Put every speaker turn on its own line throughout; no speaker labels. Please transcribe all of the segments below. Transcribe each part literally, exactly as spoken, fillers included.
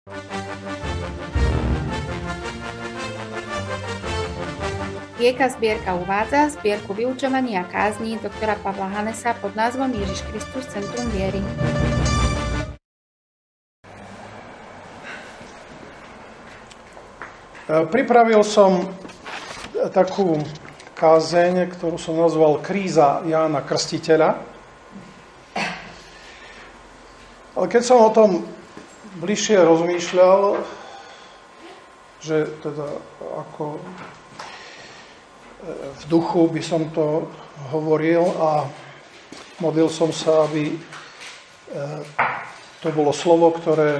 Kieka zbierka uvádza zbierku vyučovania kázní doktora Pavla Hanesa pod názvom Ježiš Kristus Centrum viery.
Pripravil som takú kázeň, ktorú som nazval Kríza Jána Krstiteľa. Ale keď som o tom bližšie rozmýšľal, že teda ako v duchu by som to hovoril a modlil som sa, aby to bolo slovo, ktoré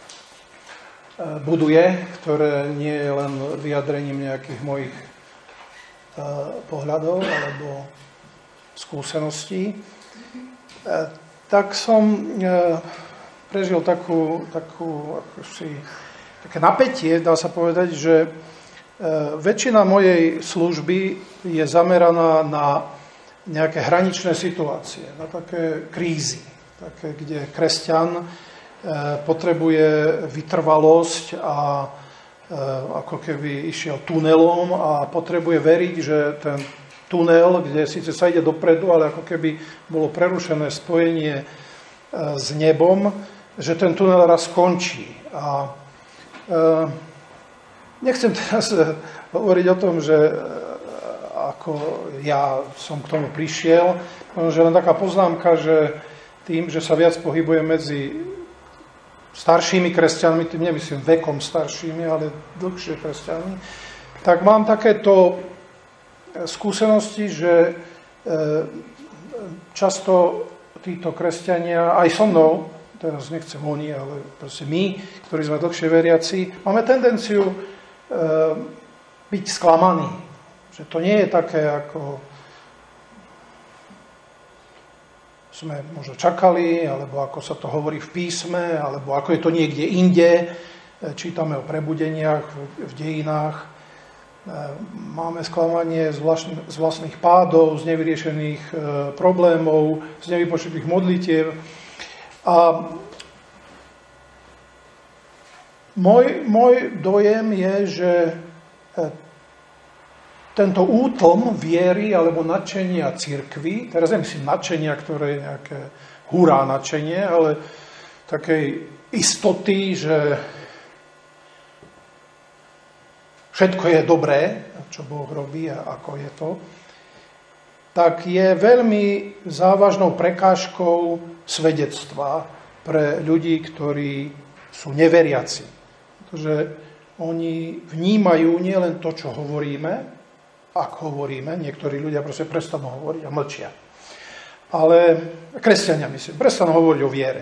buduje, ktoré nie je len vyjadrením nejakých mojich pohľadov alebo skúseností. Tak som prežil takú, takú akože, také napätie, dá sa povedať, že väčšina mojej služby je zameraná na nejaké hraničné situácie, na také krízy, také, kde kresťan potrebuje vytrvalosť a ako keby išiel tunelom a potrebuje veriť, že ten tunel, kde síce sa ide dopredu, ale ako keby bolo prerušené spojenie s nebom, že ten tunel raz skončí. A nechcem teraz hovoriť o tom, že ako ja som k tomu prišiel, že len taká poznámka, že tým, že sa viac pohybujem medzi staršími kresťanmi, tým nemyslím vekom staršími, ale dlhšie kresťanmi, tak mám takéto skúsenosti, že často títo kresťania, aj so mnou, teraz nechcem oni, ale proste my, ktorí sme dlhšie veriaci, máme tendenciu byť sklamaní. Že to nie je také, ako sme možno čakali, alebo ako sa to hovorí v písme, alebo ako je to niekde inde. Čítame o prebudeniach v dejinách. Máme sklamanie z vlastných, z vlastných pádov, z nevyriešených problémov, z nevypočutých modlitiev. A môj, môj dojem je, že tento útlm viery alebo nadšenia cirkvi, teraz nemyslím nadšenia, ktoré je nejaké hurá nadšenie, ale takej istoty, že všetko je dobré, čo Boh robí a ako je to, tak je veľmi závažnou prekážkou svedectva pre ľudí, ktorí sú neveriaci. Pretože oni vnímajú nielen to, čo hovoríme, ak hovoríme, niektorí ľudia proste prestanú hovoriť a mlčia. Ale kresťania, myslím, prestanú hovoriť o viere.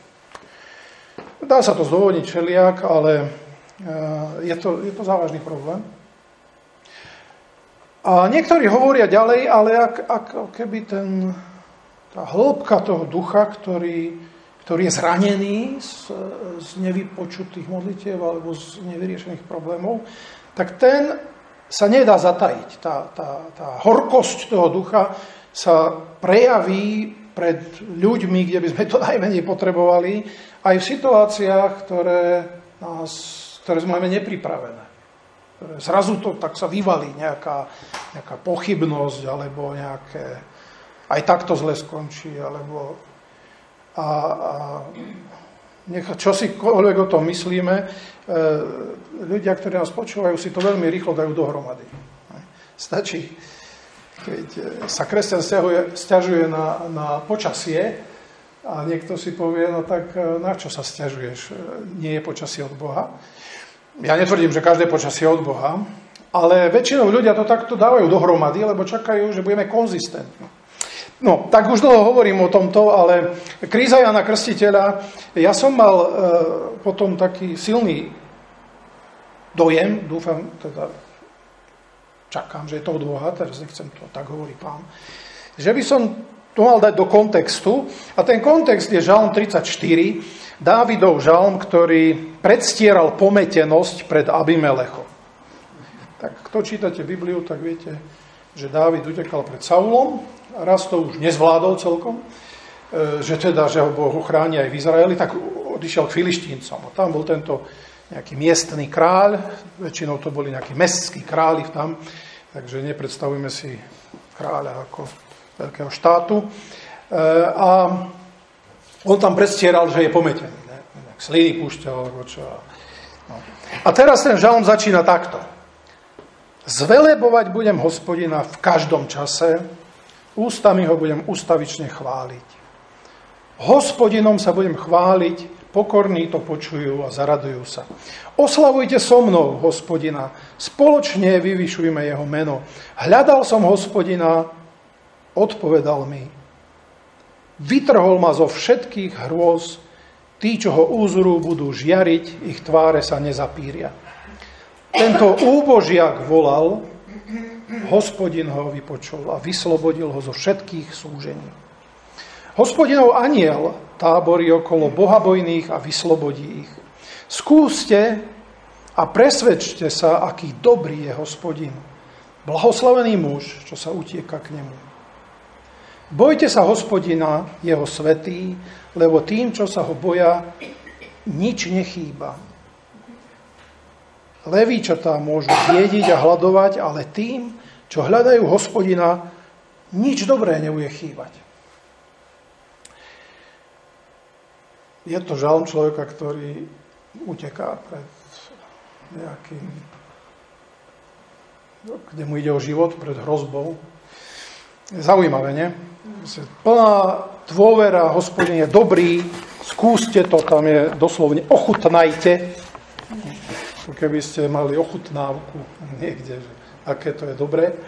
Dá sa to zdôvodniť všelijak, ale je to, je to závažný problém. A niektorí hovoria ďalej, ale ak, ak keby ten, tá hĺbka toho ducha, ktorý, ktorý je zranený z, z nevypočutých modlitiev alebo z nevyriešených problémov, tak ten sa nedá zatajiť. Tá, tá, tá horkosť toho ducha sa prejaví pred ľuďmi, kde by sme to najmenej potrebovali, aj v situáciách, ktoré, nás, ktoré sme máme nepripravené. Zrazu to tak sa vyvalí nejaká, nejaká pochybnosť, alebo nejaké, aj takto zle skončí, alebo a, a nech, čo si koľvek o tom myslíme, ľudia, ktorí nás počúvajú, si to veľmi rýchlo dajú dohromady. Stačí, keď sa kresťan sťažuje, sťažuje na, na počasie a niekto si povie, no tak na čo sa sťažuješ? Nie je počasie od Boha. Ja netvrdím, že každé počasie je od Boha, ale väčšinou ľudia to takto dávajú dohromady, lebo čakajú, že budeme konzistentní. No, tak už dlho hovorím o tomto, ale kríza Jána Krstiteľa, ja som mal e, potom taký silný dojem, dúfam, teda čakám, že je to od Boha, teraz nechcem to, tak hovorí Pán, že by som to mal dať do kontextu, a ten kontext je Žalm tridsaťštyri, Dávidov žalm, ktorý predstieral pometenosť pred Abimelechom. Tak kto čítate Bibliu, tak viete, že Dávid utekal pred Saulom, raz to už nezvládol celkom, že teda, že ho Boh chráni aj v Izraeli, tak odišiel k Filištíncom. A tam bol tento nejaký miestny kráľ, väčšinou to boli nejakí mestskí králi tam, takže nepredstavujeme si kráľa ako veľkého štátu. A on tam predstieral, že je pometený. Ne? Sliny púšťal, alebo čo. No. A teraz ten žalm začína takto. Zvelebovať budem Hospodina v každom čase, ústami ho budem ustavične chváliť. Hospodinom sa budem chváliť, pokorní to počujú a zaradujú sa. Oslavujte so mnou Hospodina, spoločne vyvyšujme jeho meno. Hľadal som Hospodina, odpovedal mi. Vytrhol ma zo všetkých hrôz, tí, čo ho úzru, budú žiariť, ich tváre sa nezapíria. Tento úbožiak volal, Hospodin ho vypočul a vyslobodil ho zo všetkých súžení. Hospodinov anjel táborí okolo bohabojných a vyslobodí ich. Skúste a presvedčte sa, aký dobrý je Hospodin. Blahoslavený muž, čo sa utieka k nemu. Bojte sa Hospodina, jeho svätý, lebo tým, čo sa ho boja, nič nechýba. Levíčatá môžu biediť a hladovať, ale tým, čo hľadajú Hospodina, nič dobré nebude chýbať. Je to žalm človeka, ktorý uteká pred nejakým, kde mu ide o život, pred hrozbou. Zaujímavé, nie? Plná dôvera, Hospodin je dobrý, skúste to, tam je doslovne ochutnajte. Keby ste mali ochutnávku niekde, že aké to je dobré.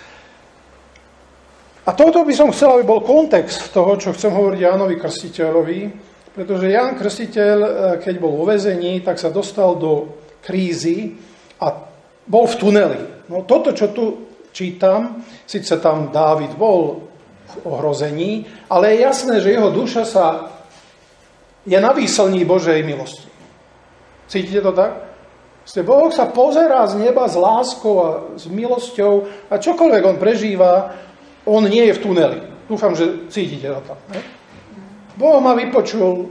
A toto by som chcel, aby bol kontext toho, čo chcem hovoriť Jánovi Krstiteľovi, pretože Ján Krstiteľ, keď bol vo väzení, tak sa dostal do krízy a bol v tuneli. No toto, čo tu čítam, síce tam Dávid bol v ohrození, ale je jasné, že jeho duša sa je na výslní Božej milosti. Cítite to tak? Boh sa pozerá z neba s láskou a s milosťou a čokoľvek on prežíva, on nie je v tuneli. Dúfam, že cítite to tam. Ne? Boh ma vypočul,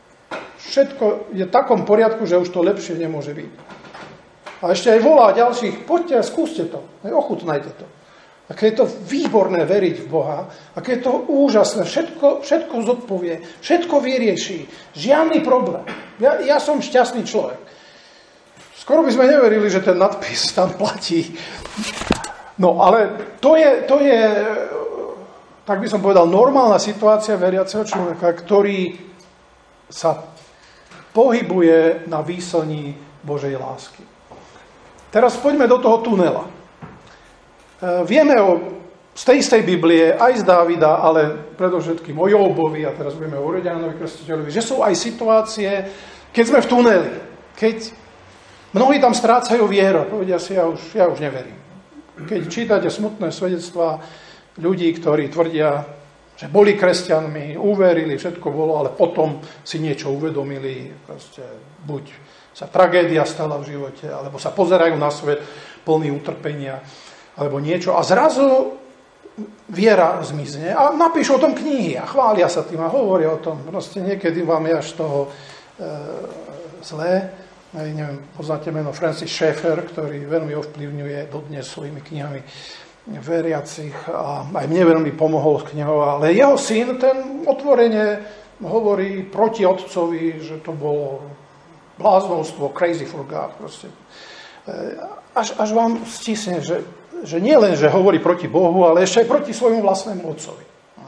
všetko je v takom poriadku, že už to lepšie nemôže byť. A ešte aj volá ďalších, poďte a skúste to, ochutnajte to. Aké je to výborné veriť v Boha, aké je to úžasné, všetko, všetko zodpovie, všetko vyrieši, žiadny problém. Ja, ja som šťastný človek. Skoro by sme neverili, že ten nadpis tam platí. No ale to je, to je, tak by som povedal, normálna situácia veriaceho človeka, ktorý sa pohybuje na výslní Božej lásky. Teraz poďme do toho tunela. Vieme o, z tej istej Biblie, aj z Dávida, ale predovšetkým o Jóbovi, a teraz budeme o Jánovi Krstiteľovi, že sú aj situácie, keď sme v tuneli, keď mnohí tam strácajú vieru, povedia si, ja už, ja už neverím. Keď čítate smutné svedectvá ľudí, ktorí tvrdia, že boli kresťanmi, uverili, všetko bolo, ale potom si niečo uvedomili, proste buď sa tragédia stala v živote, alebo sa pozerajú na svet plný utrpenia, alebo niečo. A zrazu viera zmizne a napíšu o tom knihy a chvália sa tým a hovoria o tom. Proste niekedy vám je až z toho e, zlé. Aj, neviem, poznáte meno Francis Schaeffer, ktorý veľmi ovplyvňuje dodnes svojimi knihami veriacich a aj mne veľmi pomohol s knihou, ale jeho syn, ten otvorene hovorí proti otcovi, že to bolo bláznovstvo, crazy for God. Proste. Až, až vám stisne, že, že nie len, že hovorí proti Bohu, ale ešte aj proti svojmu vlastnému otcovi.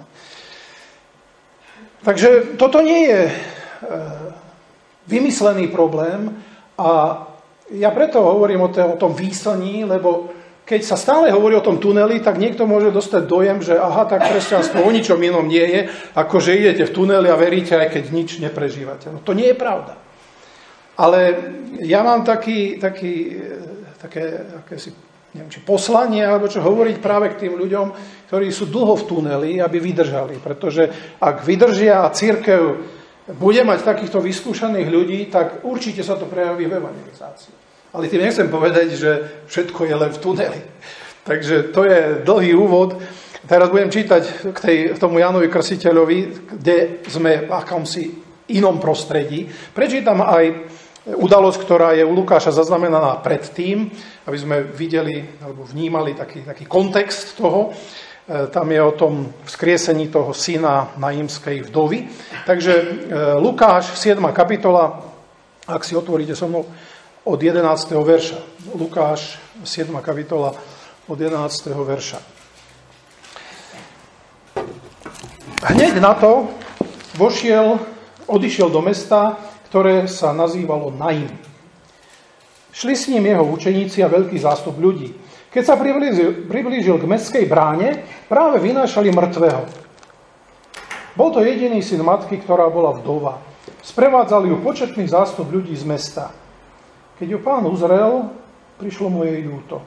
Takže toto nie je vymyslený problém a ja preto hovorím o, o tom výslní, lebo keď sa stále hovorí o tom tuneli, tak niekto môže dostať dojem, že aha, tak kresťanstvo o ničom inom nie je, ako že idete v tuneli a veríte, aj keď nič neprežívate. No to nie je pravda. Ale ja mám taký, taký, také, také si, neviem, či poslanie, alebo čo hovoriť práve k tým ľuďom, ktorí sú dlho v tuneli, aby vydržali. Pretože ak vydržia a cirkev bude mať takýchto vyskúšaných ľudí, tak určite sa to prejaví v evangelizácii. Ale tým nechcem povedať, že všetko je len v tuneli. Takže to je dlhý úvod. Teraz budem čítať k, tej, k tomu Jánovi Krstiteľovi, kde sme v akomsi inom prostredí. Prečítam aj udalosť, ktorá je u Lukáša zaznamenaná predtým, aby sme videli alebo vnímali taký, taký kontext toho. Tam je o tom vzkriesení toho syna najímskej vdovy. Takže Lukáš, siedma kapitola, ak si otvoríte so mnou, od jedenásteho verša. Lukáš, siedma kapitola, od jedenásteho verša. Hneď na to vošiel, odišiel do mesta, ktoré sa nazývalo Naím. Šli s ním jeho učeníci a veľký zástup ľudí. Keď sa priblížil, priblížil k mestskej bráne, práve vynášali mŕtvého. Bol to jediný syn matky, ktorá bola vdova. Sprevádzali ju početný zástup ľudí z mesta. Keď ju pán uzrel, prišlo mu jej ľúto.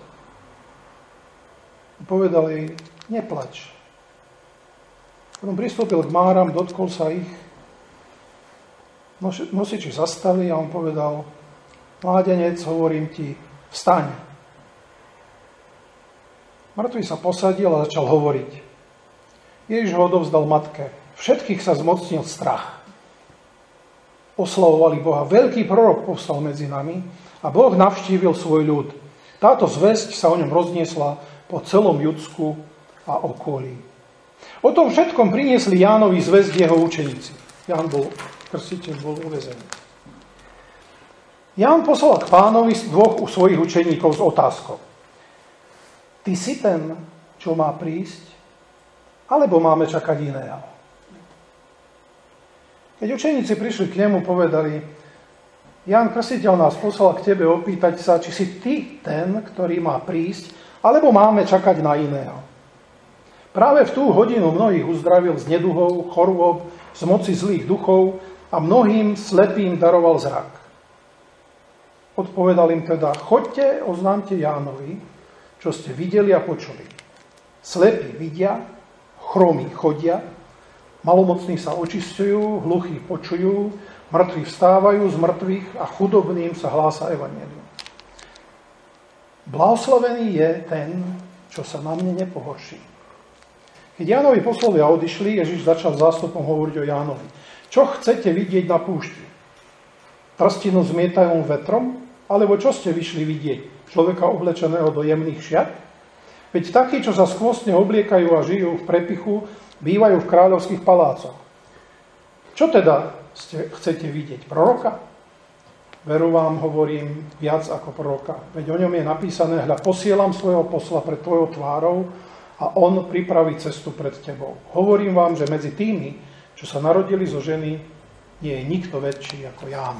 Povedal jej, neplač. Potom pristúpil k máram, dotkol sa ich. Nosiči zastali a on povedal, mládenec, hovorím ti, vstaň. Mŕtvý sa posadil a začal hovoriť. Ježiš ho odovzdal matke. Všetkých sa zmocnil strach. Oslavovali Boha. Veľký prorok povstal medzi nami a Boh navštívil svoj ľud. Táto zvesť sa o ňom rozniesla po celom Judsku a okolí. O tom všetkom priniesli Jánovi zvesť jeho učeníci. Ján bol, krstiteľ bol uväzený. Ján poslal k pánovi dvoch u svojich učeníkov s otázkou. Ty si ten, čo má prísť, alebo máme čakať iného? Keď učeníci prišli k nemu, povedali, Ján Krstiteľ nás poslal k tebe opýtať sa, či si ty ten, ktorý má prísť, alebo máme čakať na iného. Práve v tú hodinu mnohých uzdravil z neduhov, chorôb, z moci zlých duchov a mnohým slepým daroval zrak. Odpovedal im teda, choďte, oznámte Jánovi, čo ste videli a počuli. Slepí vidia, chromí chodia, malomocní sa očisťujú, hluchí počujú, mŕtvi vstávajú z mŕtvych a chudobným sa hlása evanjelium. Blahoslavený je ten, čo sa na mne nepohorší. Keď Jánovi poslovia odišli, Ježiš začal zástupom hovoriť o Jánovi. Čo chcete vidieť na púšti? Trstinu zmietajú vetrom? Alebo čo ste vyšli vidieť? Človeka oblečeného do jemných šiat? Veď takí, čo sa skvostne obliekajú a žijú v prepichu, bývajú v kráľovských palácoch. Čo teda ste, chcete vidieť? Proroka? Veru vám hovorím viac ako proroka. Veď o ňom je napísané, hľa, posielam svojho posla pred tvojou tvárou a on pripraví cestu pred tebou. Hovorím vám, že medzi tými, čo sa narodili zo ženy, nie je nikto väčší ako Ján.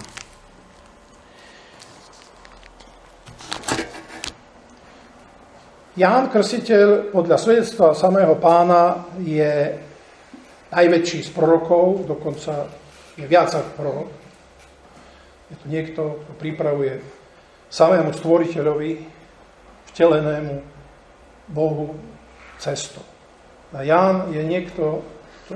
Ján Krstiteľ podľa svedectva samého pána je najväčší z prorokov, dokonca je viac ako prorok. Je to niekto, kto pripravuje samému stvoriteľovi, vtelenému Bohu cestu. A Ján je niekto, kto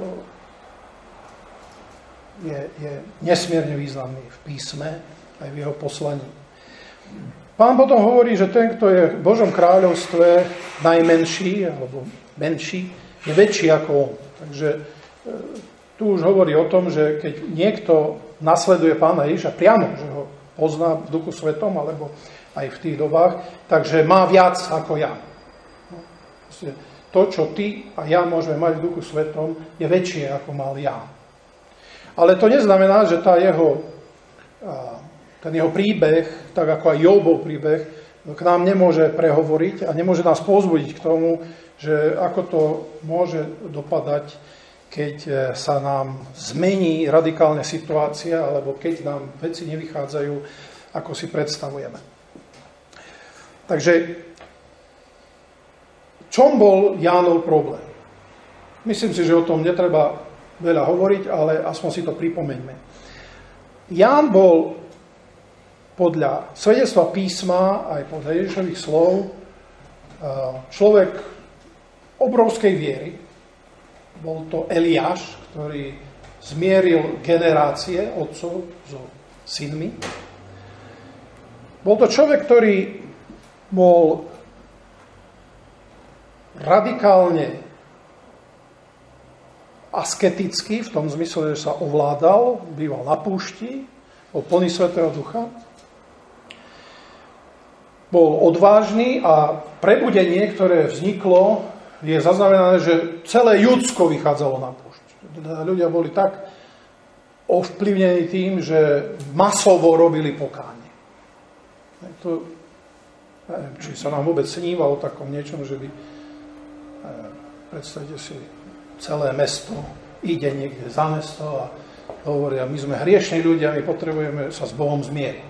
je, je nesmierne významný v písme, aj v jeho poslaní. Pán potom hovorí, že ten, kto je v Božom kráľovstve najmenší, alebo menší, je väčší ako on. Takže tu už hovorí o tom, že keď niekto nasleduje Pána Ježiša priamo, že ho pozná v Duchu Svetom, alebo aj v tých dobách, takže má viac ako ja. To, čo ty a ja môžeme mať v Duchu Svetom, je väčšie, ako mal ja. Ale to neznamená, že tá jeho, ten jeho príbeh, tak ako aj Jobov príbeh, k nám nemôže prehovoriť a nemôže nás povzbudiť k tomu, že ako to môže dopadať, keď sa nám zmení radikálne situácia, alebo keď nám veci nevychádzajú, ako si predstavujeme. Takže, čom bol Jánov problém? Myslím si, že o tom netreba veľa hovoriť, ale aspoň si to pripomeňme. Ján bol podľa svedectva písma, aj podľa Ježišových slov, človek obrovskej viery. Bol to Eliáš, ktorý zmieril generácie otcov so synmi. Bol to človek, ktorý bol radikálne asketický, v tom zmysle, že sa ovládal, býval na púšti, bol plný Svätého Ducha. Bol odvážny a prebudenie, ktoré vzniklo, je zaznamenané, že celé Judsko vychádzalo na púšť. Ľudia boli tak ovplyvnení tým, že masovo robili pokánie. To, neviem, či sa nám vôbec sníva o takom niečom, že by, neviem, predstavte si, celé mesto ide niekde za mesto a hovoria, my sme hriešní ľudia, my potrebujeme sa s Bohom zmieriť.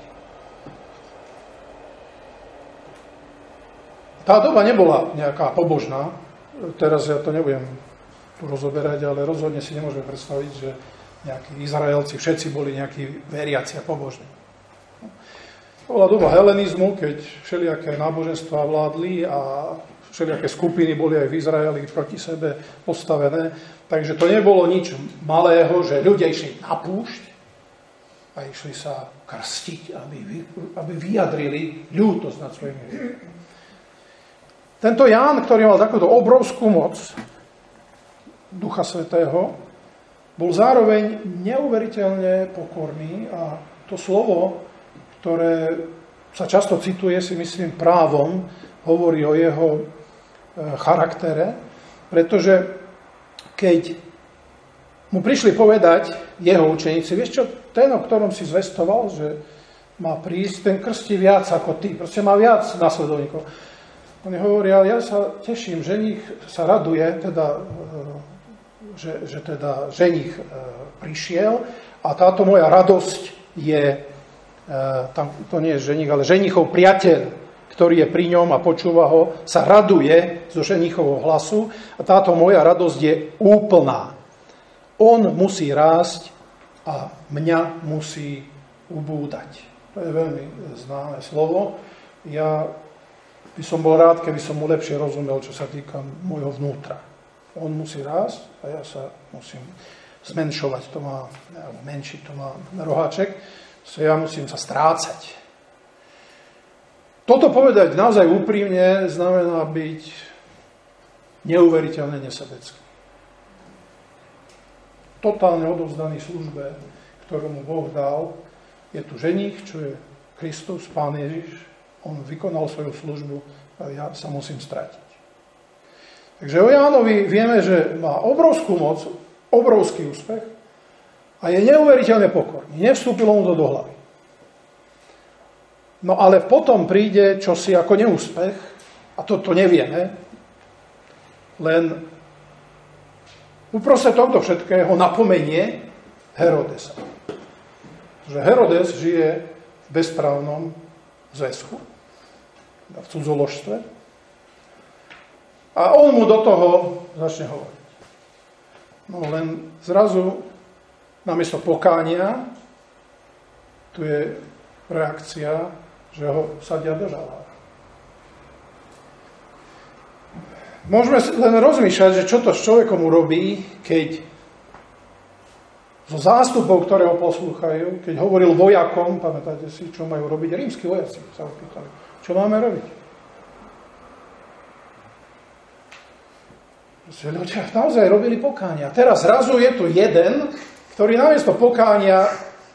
Tá doba nebola nejaká pobožná, teraz ja to nebudem tu rozoberať, ale rozhodne si nemôžeme predstaviť, že nejakí Izraelci, všetci boli nejakí veriaci a pobožní. To bola doba helenizmu, keď všelijaké náboženstvá vládli a všelijaké skupiny boli aj v Izraeli proti sebe postavené. Takže to nebolo nič malého, že ľudia išli na púšť a išli sa krstiť, aby, aby vyjadrili ľútosť nad svojimi hriechmi. Tento Ján, ktorý mal takúto obrovskú moc Ducha Svätého, bol zároveň neuveriteľne pokorný a to slovo, ktoré sa často cituje, si myslím právom, hovorí o jeho charaktere, pretože keď mu prišli povedať jeho učeníci, vieš čo, ten, o ktorom si zvestoval, že má prísť, ten krstí viac ako ty, proste má viac nasledovníkov. Oni hovoria, ja sa teším, ženích sa raduje, teda Že, že teda ženích e, prišiel a táto moja radosť je, e, tam, to nie je ženích, ale ženichov priateľ, ktorý je pri ňom a počúva ho, sa raduje zo ženichovho hlasu a táto moja radosť je úplná. On musí rásť a mňa musí ubúdať. To je veľmi známe slovo. Ja by som bol rád, keby som mu lepšie rozumel, čo sa týka môjho vnútra. On musí rásť a ja sa musím zmenšovať, to má, menšiť, to má roháček, so ja musím sa strácať. Toto povedať naozaj úprimne znamená byť neuveriteľne nesebecký. Totálne odovzdaný službe, ktorú mu Boh dal, je tu ženích, čo je Kristus, Pán Ježiš, on vykonal svoju službu a ja sa musím stratiť. Takže o Jánovi vieme, že má obrovskú moc, obrovský úspech a je neuveriteľne pokorný. Nevstúpilo mu to do hlavy. No ale potom príde čosi ako neúspech a toto nevieme, len uprostred tohto všetkého napomenie Herodesa. Že Herodes žije v bezprávnom zväzku, v cudzoložstve. A on mu do toho začne hovoriť. No len zrazu namiesto pokánia tu je reakcia, že ho sadia do žalára. Môžeme len rozmýšľať, že čo to s človekom urobí, keď zo zástupov, ktoré ho poslúchajú, keď hovoril vojakom, pamätáte si, čo majú robiť, rímski vojaci sa opýtali, čo máme robiť? Že ľudia naozaj robili pokánia. Teraz zrazu je tu jeden, ktorý namiesto pokánia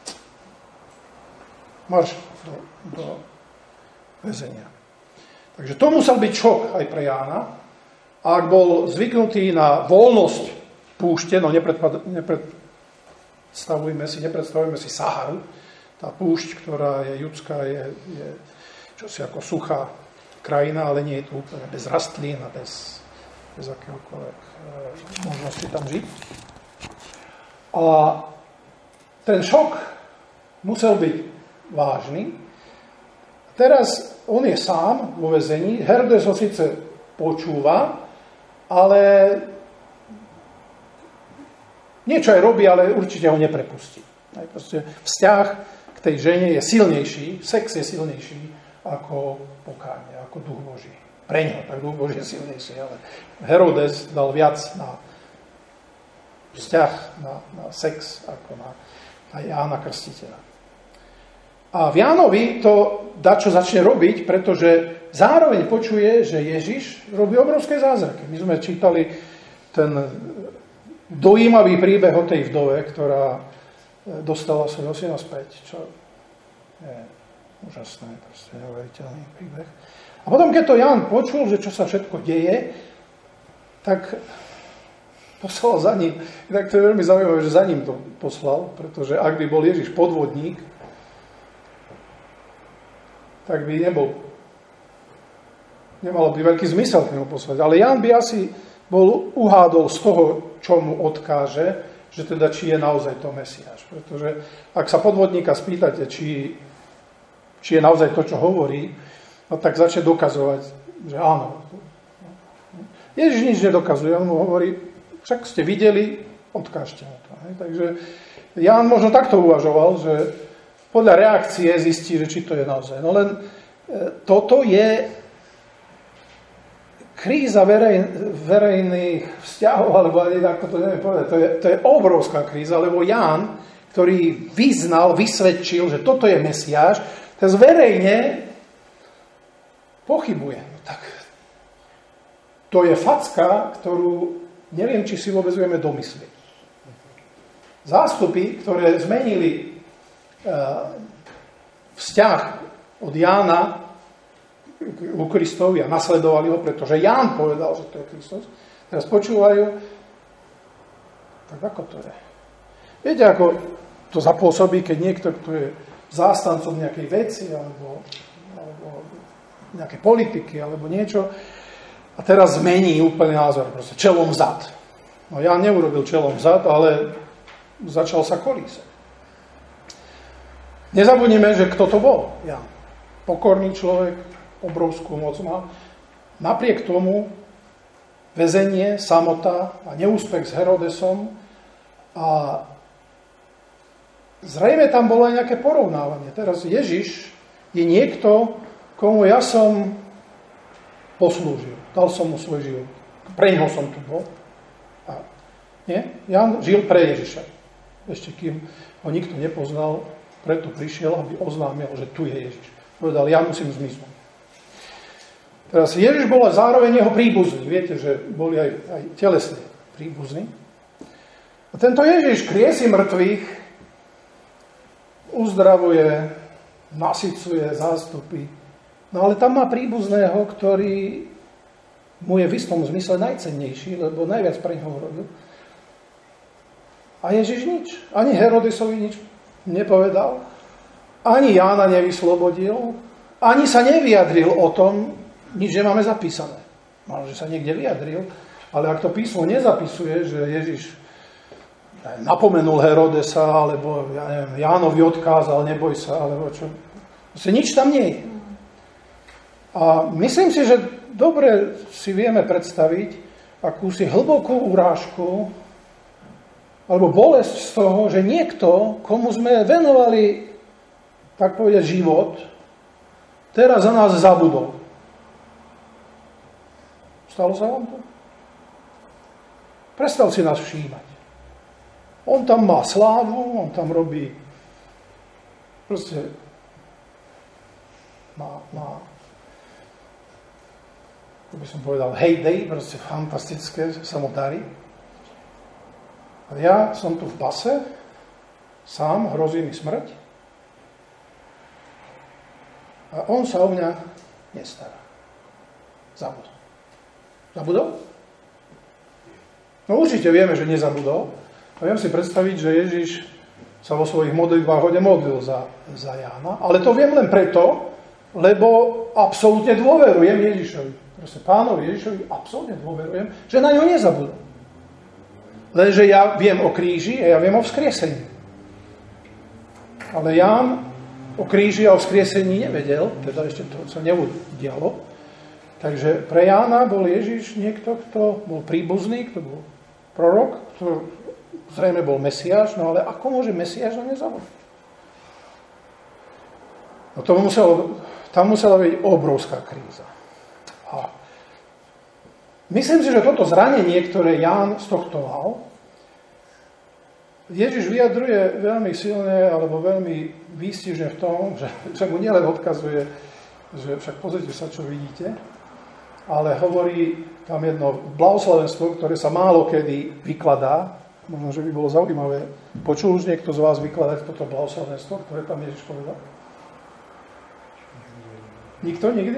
marš do, do väzenia. Takže to musel byť šok aj pre Jána. A ak bol zvyknutý na voľnosť púšte, no nepredstavujme si, nepredstavujme si Saharu, tá púšť, ktorá je judská, je, je čosi ako suchá krajina, ale nie je tu úplne bez rastlín a bez bez akéhokoľvek možnosti tam žiť. A ten šok musel byť vážny. Teraz on je sám vo väzení, Herodes ho síce počúva, ale niečo aj robí, ale určite ho neprepustí. Aj proste vzťah k tej žene je silnejší, sex je silnejší ako pokánie, ako duch Boží. Pre ňo, tak duch Boží je silnejší, ale Herodes dal viac na vzťah, na, na sex, ako na, na Jána Krstiteľa. A v Jánovi to dačo začne robiť, pretože zároveň počuje, že Ježiš robí obrovské zázraky. My sme čítali ten dojímavý príbeh o tej vdove, ktorá dostala svojho syna späť, čo je úžasné, proste neuveriteľný príbeh. A potom, keď to Ján počul, že čo sa všetko deje, tak poslal za ním. Tak to je veľmi zaujímavé, že za ním to poslal, pretože ak by bol Ježiš podvodník, tak by nebol, nemalo by veľký zmysel k nemu poslať. Ale Ján by asi bol uhádol z toho, čo mu odkáže, že teda či je naozaj to Mesiáš. Pretože ak sa podvodníka spýtate, či, či je naozaj to, čo hovorí, no tak začne dokazovať, že áno. Ježiš nič nedokazuje, on mu hovorí, však ste videli, odkážte mu to. Hej. Takže Ján možno takto uvažoval, že podľa reakcie zistí, že či to je naozaj. No len e, toto je kríza verej, verejných vzťahov, alebo ako to neviem povedať, to je, to je obrovská kríza, lebo Ján, ktorý vyznal, vysvedčil, že toto je Mesiáš, teraz verejne pochybuje. Tak to je facka, ktorú neviem, či si vôbec vieme domyslieť. Zástupy, ktoré zmenili vzťah od Jána ku Kristovi a nasledovali ho, pretože Ján povedal, že to je Kristus. Teraz počúvajú, tak ako to je? Viete, ako to zapôsobí, keď niekto, kto je zástancom nejakej veci, alebo, alebo nejaké politiky, alebo niečo, a teraz zmení úplný názor, proste čelom vzad. No Ján neurobil čelom vzad, ale začal sa kolísať. Nezabudnime, že kto to bol. Ján. Pokorný človek, obrovskú moc má. Napriek tomu väzenie, samota a neúspech s Herodesom a zrejme tam bolo aj nejaké porovnávanie. Teraz Ježiš je niekto, komu ja som poslúžil. Dal som mu svoj život. Pre neho som tu bol. A nie? Ján žil pre Ježiša. Ešte kým ho nikto nepoznal, preto prišiel, aby oznámil, že tu je Ježiš. Povedal, ja musím zmiznúť. Teraz Ježiš bol aj zároveň jeho príbuzný. Viete, že boli aj, aj telesne príbuzní. A tento Ježiš kriesi mŕtvych, uzdravuje, nasycuje zástupy. No ale tam má príbuzného, ktorý mu je v istom zmysle najcennejší, lebo najviac pre neho robil. A Ježiš nič. Ani Herodesovi nič nepovedal, ani Jána nevyslobodil, ani sa nevyjadril o tom, nič nemáme zapísané. Možno, že sa niekde vyjadril, ale ak to písmo nezapisuje, že Ježiš napomenul Herodesa, alebo ja neviem, Jánovi odkázal, neboj sa, alebo čo. Proste nič tam nie je. A myslím si, že dobre si vieme predstaviť akúsi hlbokú urážku alebo bolesť z toho, že niekto, komu sme venovali, tak povedať, život, teraz za nás zabudol. Stalo sa vám to? Prestal si nás všímať. On tam má slávu, on tam robí proste má, má ako by som povedal, heyday, proste fantastické, sa mu darí. A ja som tu v base, sám, hrozí mi smrť. A on sa o mňa nestará. Zabudol. Zabudol? No určite vieme, že nezabudol. A viem si predstaviť, že Ježiš sa vo svojich modlitbách hodne modlil za, za Jána. Ale to viem len preto, lebo absolútne dôverujem Ježišovi. Proste pánovi Ježišovi absolútne dôverujem, že na ňo nezabudol. Lenže ja viem o kríži a ja viem o vzkriesení. Ale Ján o kríži a o vzkriesení nevedel, teda ešte to sa neudialo. Takže pre Jána bol Ježiš niekto, kto bol príbuzný, kto bol prorok, kto zrejme bol Mesiáš, no ale ako môže Mesiáš na nezabudnúť? No to muselo, tam musela byť obrovská kríza. A myslím si, že toto zranenie, ktoré Ján z tohto mal, Ježiš vyjadruje veľmi silne alebo veľmi výstižne v tom, že, že mu nielen odkazuje, že však pozrite sa, čo vidíte, ale hovorí tam jedno blahoslavenstvo, ktoré sa málo kedy vykladá, Možno, že by bolo zaujímavé. Počul už niekto z vás vykladať toto blahoslavenstvo, ktoré tam Ježiš povedal? Nikto nikdy?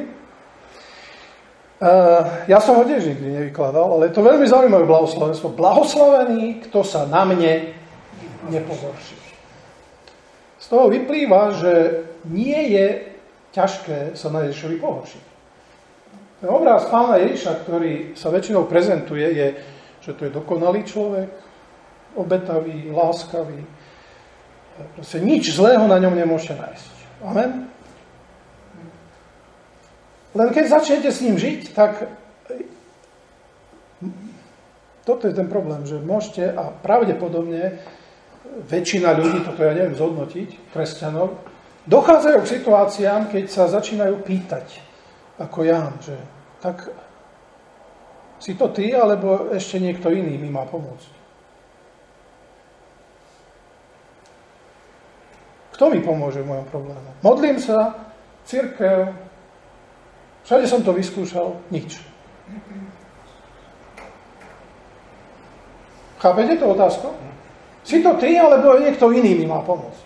Uh, ja som ho tiež nikdy nevykladal, ale je to veľmi zaujímavé blahoslavenstvo. Blahoslavený, kto sa na mne nepohorší. Z toho vyplýva, že nie je ťažké sa na Ježišovi pohoršiť. Ten obraz pána Ježiša, ktorý sa väčšinou prezentuje, je, že to je dokonalý človek, obetavý, láskavý. Proste nič zlého na ňom nemôžete nájsť. Amen? Len keď začnete s ním žiť, tak toto je ten problém, že môžete a pravdepodobne väčšina ľudí, toto ja neviem zhodnotiť, kresťanov, dochádzajú k situáciám, keď sa začínajú pýtať, ako Ján, že tak si to ty, alebo ešte niekto iný mi má pomôcť. Kto mi pomôže v mojom probléme? Modlím sa, cirkev, všade som to vyskúšal, nič. Chápete tú otázku? Si to ty, alebo niekto iný mi má pomôcť?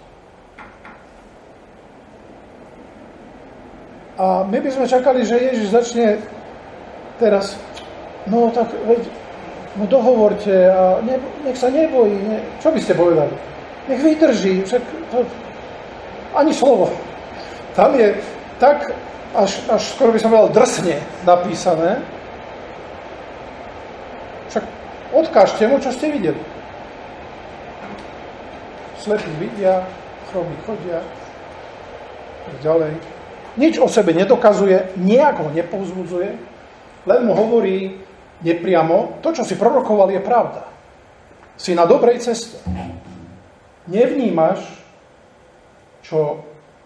A my by sme čakali, že Ježiš začne teraz, no tak, veď, no dohovorte a ne, nech sa nebojí. Ne, čo by ste povedali? Nech vydrží, však to, ani slovo. Tam je tak, až, až skoro by som povedal drsne napísané. Však odkážte mu, čo ste videli. Slepí vidia, chromí chodia, tak ďalej. Nič o sebe nedokazuje, nejak ho nepovzbudzuje, len mu hovorí nepriamo, to, čo si prorokoval, je pravda. Si na dobrej ceste. Nevnímaš, čo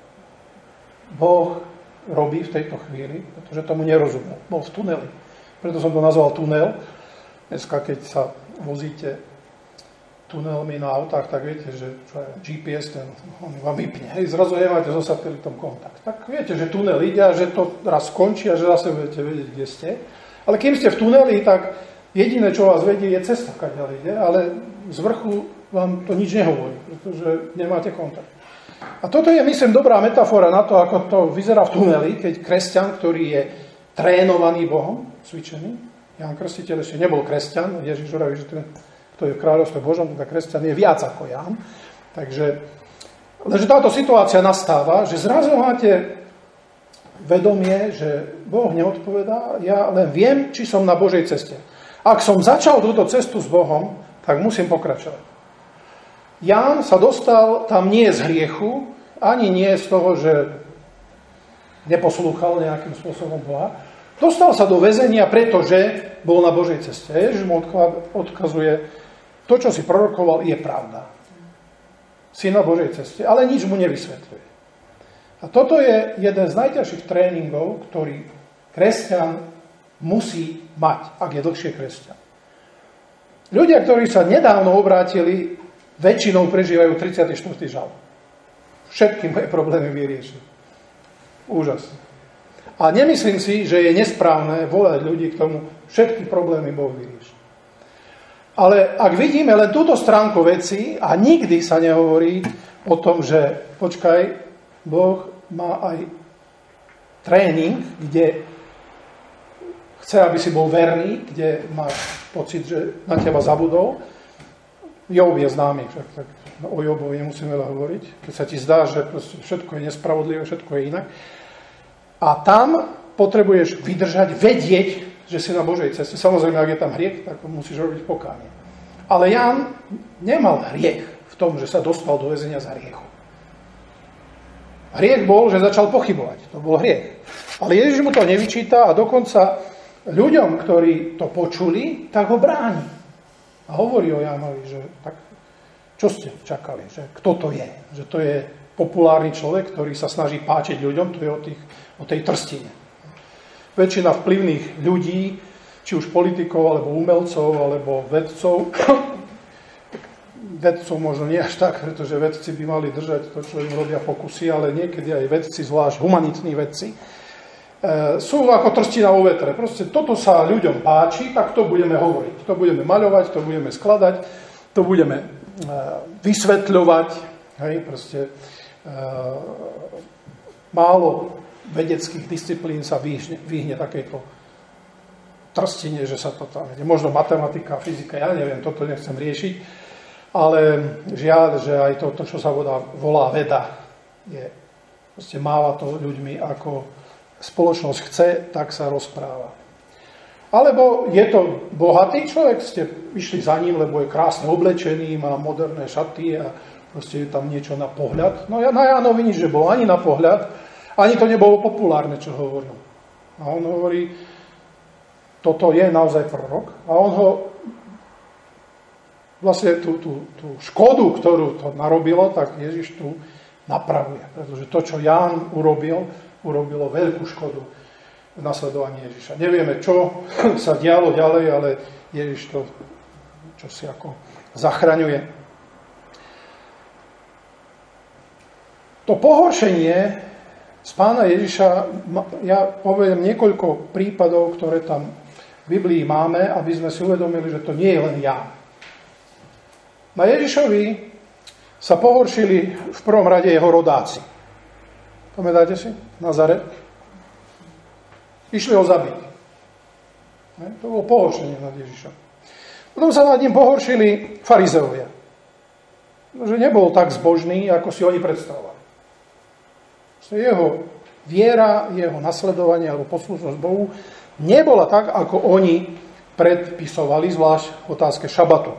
Boh robí v tejto chvíli, pretože tomu nerozumel. Bol v tuneli. Preto som to nazval tunel. Dneska, keď sa vozíte tunelmi na autách, tak viete, že čo je G P S, ten on vám vypne. Hej, zrazu nemáte so satelitom kontakt. Tak viete, že tunel ide a že to raz skončí a že zase budete vedieť, kde ste. Ale kým ste v tuneli, tak jediné, čo vás vedie, je cesta, kadiaľ ide, ale z vrchu vám to nič nehovorí, pretože nemáte kontakt. A toto je, myslím, dobrá metafora na to, ako to vyzerá v tuneli, keď kresťan, ktorý je trénovaný Bohom, cvičený, Ján Krstiteľ ešte nebol kresťan, Ježiš hovorí, že ten, kto je v kráľovstve Božom, tak kresťan je viac ako Ján. Takže, lenže táto situácia nastáva, že zrazu máte vedomie, že Boh neodpovedá, ja len viem, či som na Božej ceste. Ak som začal túto cestu s Bohom, tak musím pokračovať. Ján sa dostal tam nie z hriechu, ani nie z toho, že neposlúchal nejakým spôsobom Boha. Dostal sa do väzenia, pretože bol na Božej ceste. Ježiš mu odkazuje, to, čo si prorokoval, je pravda. Si na Božej ceste, ale nič mu nevysvetľuje. A toto je jeden z najťažších tréningov, ktorý kresťan musí mať, ak je dlhšie kresťan. Ľudia, ktorí sa nedávno obrátili, väčšinou prežívajú tridsiaty štvrtý žalm. Všetky moje problémy vyriešil. Úžasné. A nemyslím si, že je nesprávne volať ľudí k tomu, všetky problémy Boh vyrieši. Ale ak vidíme len túto stránku veci a nikdy sa nehovorí o tom, že počkaj, Boh má aj tréning, kde chce, aby si bol verný, kde máš pocit, že na teba zabudol. Job je známy, však tak o Jobovi nemusím veľa hovoriť. Keď sa ti zdá, že všetko je nespravodlivé, všetko je inak. A tam potrebuješ vydržať, vedieť, že si na Božej ceste. Samozrejme, ak je tam hriech, tak musíš robiť pokánie. Ale Ján nemal hriech v tom, že sa dostal do väzenia za hriechu. Hriech bol, že začal pochybovať. To bol hriech. Ale Ježiš mu to nevyčíta a dokonca ľuďom, ktorí to počuli, tak ho bráni. A hovorí o Jánovi, že tak, čo ste čakali? Že kto to je? Že to je populárny človek, ktorý sa snaží páčiť ľuďom, to je o, tých, o tej trstine. Väčšina vplyvných ľudí, či už politikov, alebo umelcov, alebo vedcov, vedcov možno nie až tak, pretože vedci by mali držať to, čo im robia pokusy, ale niekedy aj vedci, zvlášť humanitní vedci, e, sú ako trstina vo vetre. Proste toto sa ľuďom páči, tak to budeme hovoriť. To budeme maľovať, to budeme skladať. to budeme vysvetľovať. Hej, proste málo vedeckých disciplín sa vyhne, vyhne takejto trstine, že sa to tam... Možno matematika, fyzika, ja neviem, toto nechcem riešiť, ale žiaľ, že aj to, to čo sa volá, volá veda, je, proste máva to ľuďmi, ako spoločnosť chce, tak sa rozpráva. Alebo je to bohatý človek, ste išli za ním, lebo je krásne oblečený, má moderné šaty a proste je tam niečo na pohľad. No ja na Jánovi nič nebolo, ani na pohľad, ani to nebolo populárne, čo hovoril. A on hovorí, toto je naozaj prorok. A on ho, vlastne tú, tú, tú škodu, ktorú to narobilo, tak Ježiš tu napravuje. Pretože to, čo Ján urobil, urobilo veľkú škodu v nasledovaní Ježiša. Nevieme, čo sa dialo ďalej, ale Ježiš to čo si ako zachraňuje. To pohoršenie z pána Ježiša, ja poviem niekoľko prípadov, ktoré tam v Biblii máme, aby sme si uvedomili, že to nie je len Ján. Na Ježišovi sa pohoršili v prvom rade jeho rodáci. Pamätáte si? Nazaret. Išli ho zabiť. To bolo pohoršenie nad Ježišom. Potom sa nad ním pohoršili farizeovia. Že nebol tak zbožný, ako si oni predstavovali. Jeho viera, jeho nasledovanie alebo poslušnosť Bohu nebola tak, ako oni predpisovali, zvlášť v otázke šabatu.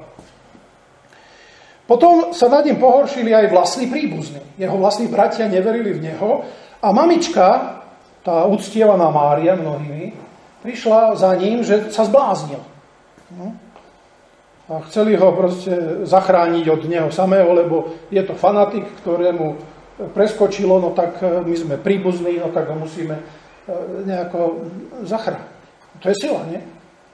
Potom sa nad ním pohoršili aj vlastní príbuzní. Jeho vlastní bratia neverili v neho a mamička, tá uctievaná Mária mnohými, prišla za ním, že sa zbláznil. No. A chceli ho proste zachrániť od neho samého, lebo je to fanatik, ktorému preskočilo, no tak my sme príbuzní, no tak ho musíme nejako zachrániť. To je sila, nie?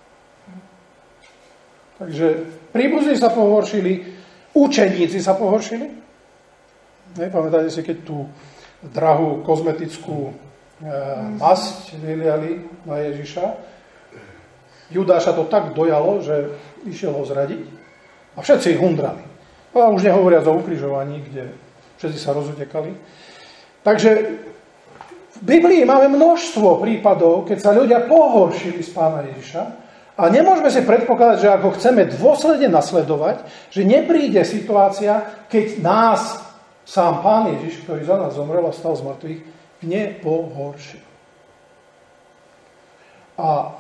Takže príbuzní sa pohoršili, učeníci sa pohoršili. Nepamätáte si, keď tú drahú kozmetickú masť vyliali na Ježiša. Judáša to tak dojalo, že išiel ho zradiť a všetci ich hundrali. A už nehovoriac o ukrižovaní, kde všetci sa rozutekali. Takže v Biblii máme množstvo prípadov, keď sa ľudia pohoršili z pána Ježiša a nemôžeme si predpokladať, že ak ho chceme dôsledne nasledovať, že nepríde situácia, keď nás sám pán Ježiš, ktorý za nás zomrel a stal z mŕtvych, nepohoršil. A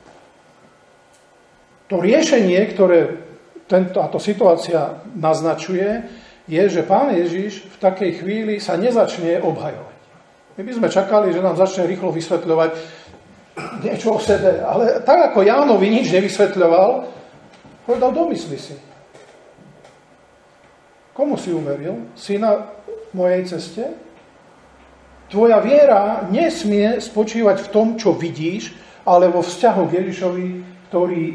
to riešenie, ktoré tento, táto situácia naznačuje, je, že pán Ježiš v takej chvíli sa nezačne obhajovať. My by sme čakali, že nám začne rýchlo vysvetľovať niečo o sebe, ale tak ako Jánovi nič nevysvetľoval, povedal, domysli si. Komu si uveril? Si na mojej ceste? Tvoja viera nesmie spočívať v tom, čo vidíš, ale vo vzťahu k Ježišovi, ktorý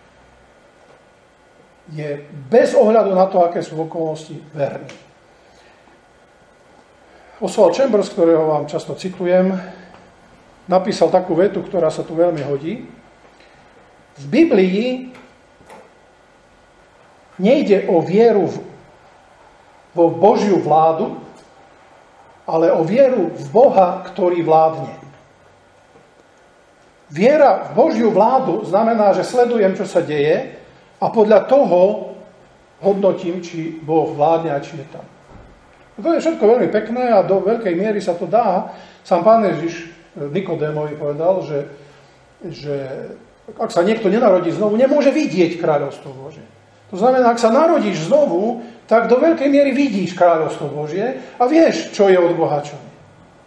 je bez ohľadu na to, aké sú okolnosti, verný. Oswald Chambers, ktorého vám často citujem, napísal takú vetu, ktorá sa tu veľmi hodí. V Biblii nejde o vieru vo Božiu vládu, ale o vieru v Boha, ktorý vládne. Viera v Božiu vládu znamená, že sledujem, čo sa deje, a podľa toho hodnotím, či Boh vládne a či je tam. To je všetko veľmi pekné a do veľkej miery sa to dá. Sám pán Ježiš Nikodémovi povedal, že, že ak sa niekto nenarodí znovu, nemôže vidieť kráľovstvo Božie. To znamená, ak sa narodíš znovu, tak do veľkej miery vidíš kráľovstvo Božie a vieš, čo je od Boha, čo nie.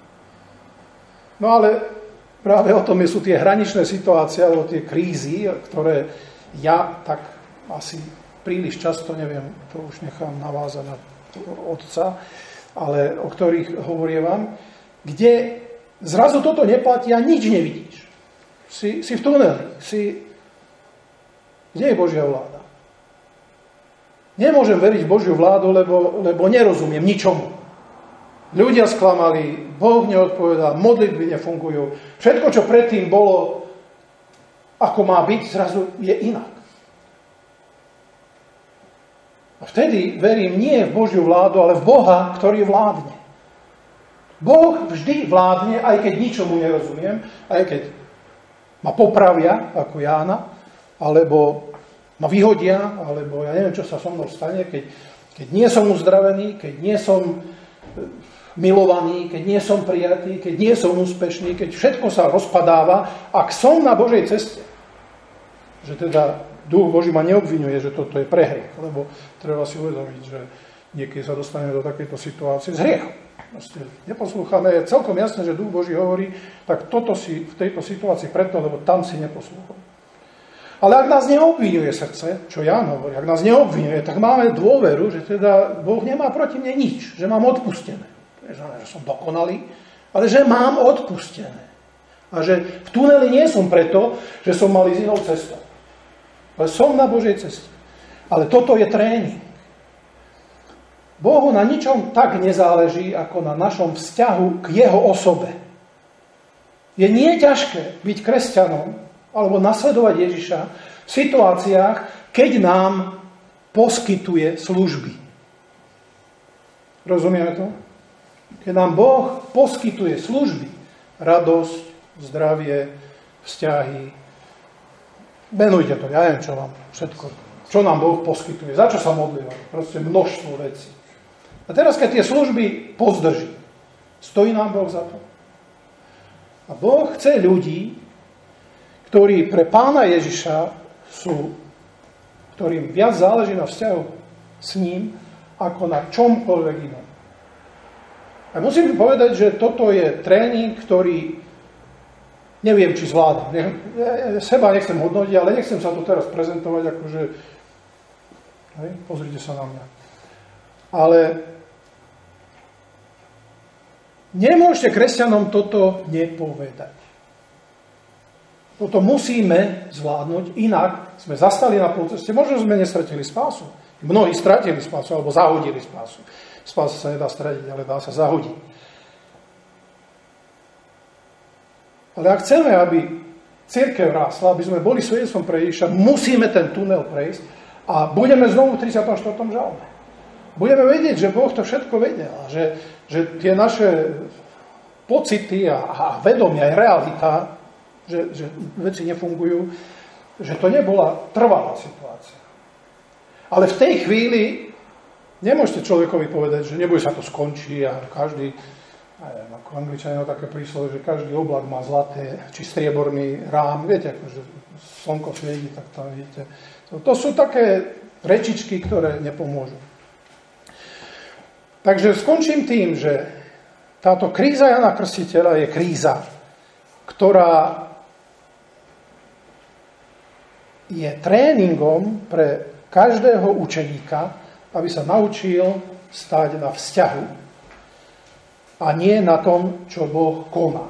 No ale práve o tom sú tie hraničné situácie alebo tie krízy, ktoré ja tak asi príliš často, neviem, to už nechám navázať na otca, ale o ktorých hovorievam, kde zrazu toto neplatí a nič nevidíš. Si, si v tuneli, si... Kde je Božia vláda? Nemôžem veriť v Božiu vládu, lebo, lebo nerozumiem ničomu. Ľudia sklamali, Boh neodpovedal, modlitby nefungujú. Všetko, čo predtým bolo, ako má byť, zrazu je inak. A vtedy verím nie v Božiu vládu, ale v Boha, ktorý vládne. Boh vždy vládne, aj keď ničomu nerozumiem, aj keď ma popravia, ako Jána, alebo ma vyhodia, alebo ja neviem, čo sa so mnou stane, keď, keď nie som uzdravený, keď nie som milovaný, keď nie som prijatý, keď nie som úspešný, keď všetko sa rozpadáva, ak som na Božej ceste. Že teda Duch Boží ma neobvinuje, že toto je prehriech, lebo treba si uvedomiť, že niekedy sa dostaneme do takejto situácie z hriechu. Proste neposlúchame, je celkom jasné, že Duch Boží hovorí, tak toto si v tejto situácii preto, lebo tam si neposlúchol. Ale ak nás neobvinuje srdce, čo Ján hovorí, ak nás neobvinuje, tak máme dôveru, že teda Boh nemá proti mne nič, že mám odpustené. To je znamená, že som dokonalý, ale že mám odpustené. A že v tuneli nie som preto, že som mal ísť inou cestou. Ale som na Božej ceste. Ale toto je tréning. Bohu na ničom tak nezáleží, ako na našom vzťahu k jeho osobe. Je nie ťažké byť kresťanom alebo nasledovať Ježiša v situáciách, keď nám poskytuje služby. Rozumieme to? Keď nám Boh poskytuje služby, radosť, zdravie, vzťahy. Menujte to, ja neviem, čo vám všetko, čo nám Boh poskytuje, za čo sa modlíme. Proste množstvo vecí. A teraz, keď tie služby pozdrží, stojí nám Boh za to? A Boh chce ľudí, ktorí pre Pána Ježiša sú, ktorým viac záleží na vzťahu s ním, ako na čomkoľvek inom. A musím povedať, že toto je tréning, ktorý neviem, či zvládam. Seba nechcem hodnotiť, ale nechcem sa tu teraz prezentovať, akože hej, pozrite sa na mňa. Ale nemôžete kresťanom toto nepovedať. Toto musíme zvládnuť, inak sme zastali na polceste. Možno sme nestratili spásu. Mnohí stratili spásu, alebo zahodili spásu. Spása sa nedá stratiť, ale dá sa zahodiť. Ale ak chceme, aby cirkev rásla, aby sme boli svedectvom pre Ježiša, musíme ten tunel prejsť a budeme znovu v tridsiatom štvrtom žalme. Budeme vedieť, že Boh to všetko vedel, že, že tie naše pocity a, a vedomie, aj realita, že, že veci nefungujú, že to nebola trvalá situácia. Ale v tej chvíli nemôžete človekovi povedať, že nebude sa to skončí a každý, neviem, ako Angličania také príslovie, že každý oblak má zlaté či strieborný rám. Viete, akože slnko svieti, tak tam vidíte. To, to sú také rečičky, ktoré nepomôžu. Takže skončím tým, že táto kríza Jana Krstiteľa je kríza, ktorá je tréningom pre každého učeníka, aby sa naučil stáť na vzťahu a nie na tom, čo Boh koná.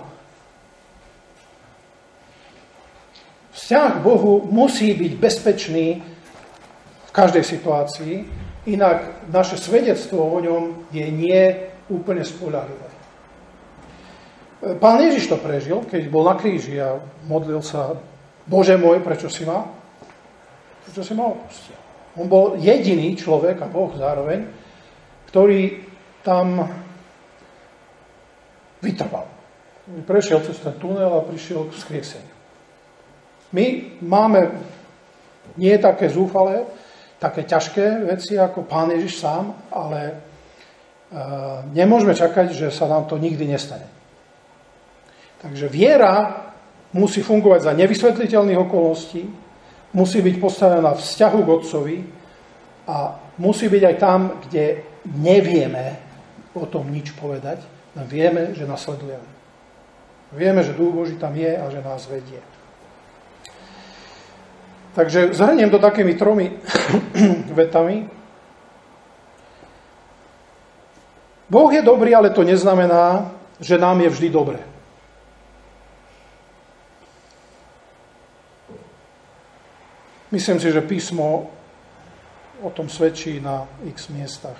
Vzťah k Bohu musí byť bezpečný v každej situácii, inak naše svedectvo o ňom je nie úplne spoľahlivé. Pán Ježiš to prežil, keď bol na kríži a modlil sa: Bože môj, prečo si ma? Prečo si ma opustil? On bol jediný človek, a Boh zároveň, ktorý tam vytrval. Prešiel cez ten tunel a prišiel k vzkrieseniu. My máme nie také zúfalé, také ťažké veci ako Pán Ježiš sám, ale e, nemôžeme čakať, že sa nám to nikdy nestane. Takže viera musí fungovať za nevysvetliteľných okolností, musí byť postavená na vzťahu k Otcovi a musí byť aj tam, kde nevieme o tom nič povedať, len vieme, že nasledujeme. Vieme, že Duch Boží tam je a že nás vedie. Takže zhrniem to takými tromi vetami. Boh je dobrý, ale to neznamená, že nám je vždy dobre. Myslím si, že písmo o tom svedčí na x miestach.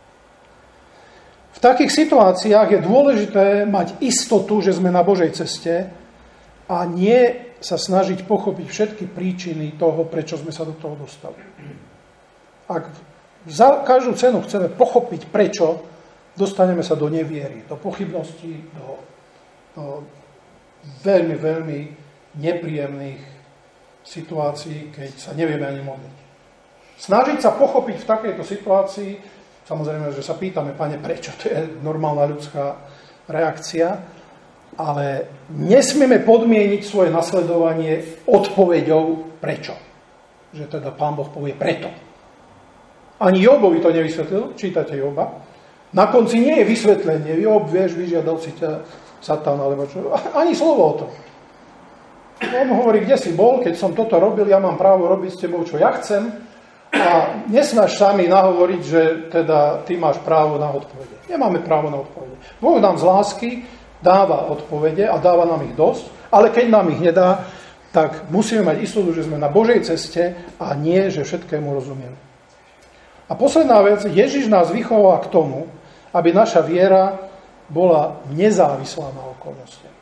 V takých situáciách je dôležité mať istotu, že sme na Božej ceste a nie sa snažiť pochopiť všetky príčiny toho, prečo sme sa do toho dostali. Ak za každú cenu chceme pochopiť, prečo, dostaneme sa do neviery, do pochybností, do, do veľmi, veľmi nepríjemných situácií, keď sa nevieme ani modliť. Snažiť sa pochopiť v takejto situácii, samozrejme, že sa pýtame, Pane, prečo, to je normálna ľudská reakcia, ale nesmieme podmieniť svoje nasledovanie odpoveďou prečo. Že teda Pán Boh povie preto. Ani Jobovi to nevysvetlil, čítate Joba. Na konci nie je vysvetlenie. Job, vieš, vyžiadal si ťa Satan, alebo čo. Ani slovo o tom. On hovorí, kde si bol, keď som toto robil, ja mám právo robiť s tebou, čo ja chcem. A nesmáš sami nahovoriť, že teda ty máš právo na odpovede. Nemáme právo na odpovede. Boh nám z lásky dáva odpovede a dáva nám ich dosť, ale keď nám ich nedá, tak musíme mať istotu, že sme na Božej ceste a nie, že všetkému rozumieme. A posledná vec, Ježiš nás vychováva k tomu, aby naša viera bola nezávislá na okolnostiach.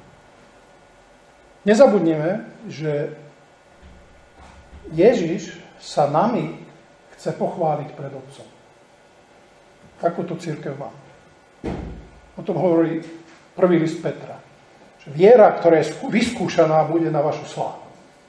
Nezabudnime, že Ježiš sa nami chce pochváliť pred Otcom. Takúto cirkev má. O tom hovorí prvý list Petra. Že viera, ktorá je vyskúšaná, bude na vašu slávu.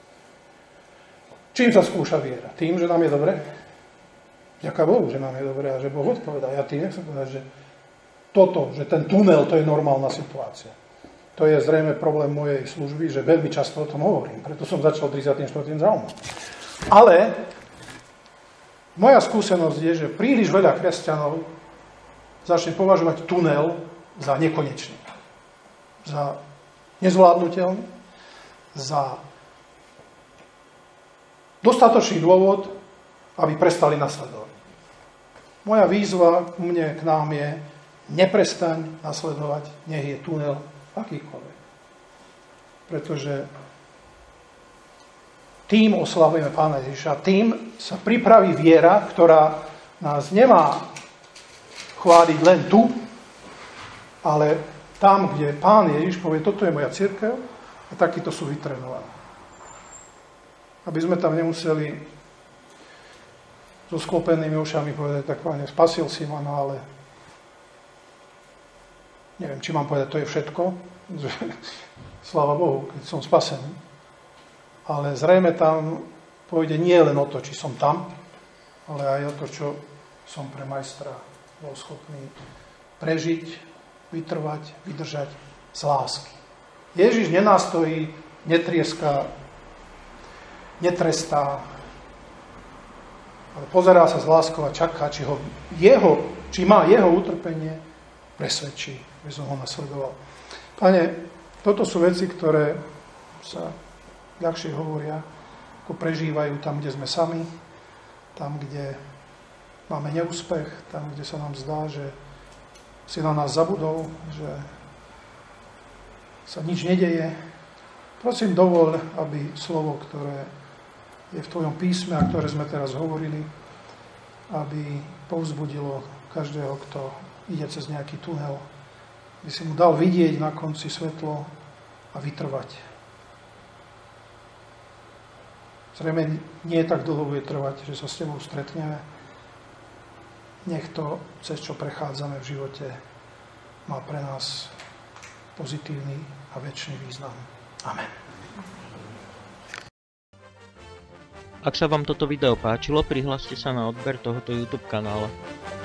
Čím sa skúša viera? Tým, že nám je dobre? Ďaká Bohu, že nám je dobre a že Boh odpovedá. Ja tým nechcem povedať, že toto, že ten tunel, to je normálna situácia. To je zrejme problém mojej služby, že veľmi často o tom hovorím. Preto som začal tridsiatym štvrtým žalmom. Ale moja skúsenosť je, že príliš veľa kresťanov začne považovať tunel za nekonečný. Za nezvládnutelný. Za dostatočný dôvod, aby prestali nasledovať. Moja výzva k mne, k nám je, neprestaň nasledovať, nech je tunel akýkoľvek. Pretože tým oslavujeme Pána Ježiša, tým sa pripraví viera, ktorá nás nemá chváliť len tu, ale tam, kde Pán Ježiš povie, toto je moja cirkev a takíto sú vytrenovaní. Aby sme tam nemuseli so sklopenými ušami povedať, tak Pane, spasil si ma, no ale neviem, či mám povedať, to je všetko. Sláva Bohu, keď som spasený. Ale zrejme tam pôjde nie len o to, či som tam, ale aj o to, čo som pre majstra bol schopný prežiť, vytrvať, vydržať z lásky. Ježiš nenástojí, netrieská, netrestá, ale pozerá sa z láskou a čaká, či, ho jeho, či má jeho utrpenie presvedčí, aby som ho nasledoval. Pane, toto sú veci, ktoré sa ľahšie hovoria, ako prežívajú tam, kde sme sami, tam, kde máme neúspech, tam, kde sa nám zdá, že si na nás zabudol, že sa nič nedeje. Prosím, dovol, aby slovo, ktoré je v Tvojom písme a ktoré sme teraz hovorili, aby povzbudilo každého, kto ide cez nejaký tunel, aby si mu dal vidieť na konci svetlo a vytrvať. Zrejme nie tak dlho bude trvať, že sa s Tebou stretneme. Nech to, cez čo prechádzame v živote, má pre nás pozitívny a večný význam. Amen.
Ak sa vám toto video páčilo, prihláste sa na odber tohoto YouTube kanála.